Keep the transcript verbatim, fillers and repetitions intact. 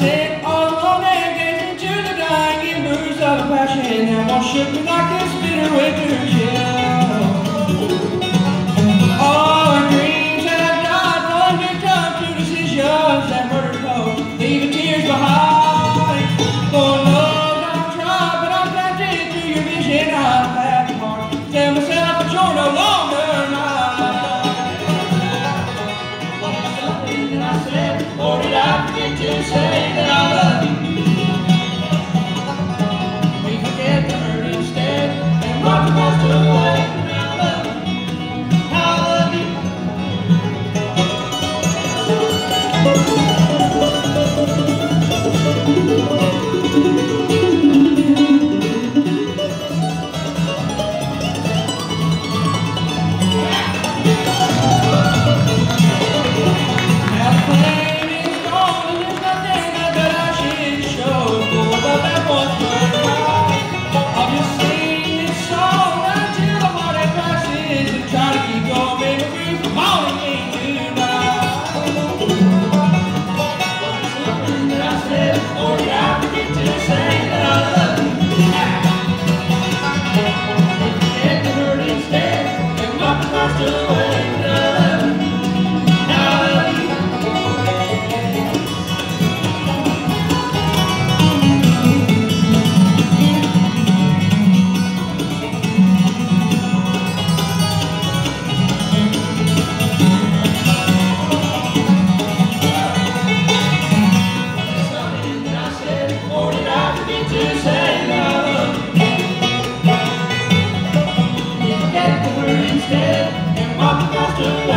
sit all alone and gaze into the dying embers of passion that once shook me like this bitter winter chill. All our dreams have died, one big come to decisions that murdered hope, leaving tears behind. For love, I've tried, but I'm captive to your vision. I've had the heart to tell myself that you're no longer mine. Was it something that I said, or did I forget to say that I love you? We forget the hurt instead, and walk the past away. I love you, I love you. Now the pain is gone, and there's nothing that I should show for the that once were right. I'll just sing this song until the heartache passes and try to keep going with grief from hauling me tonight. Was it something that I said, or did I forget to say that I love you? Forget the hurt instead, and walk the past away. I love you, I love you. Something that I said, or did I forget to say that I love you? Forget the word instead, and walk across the way.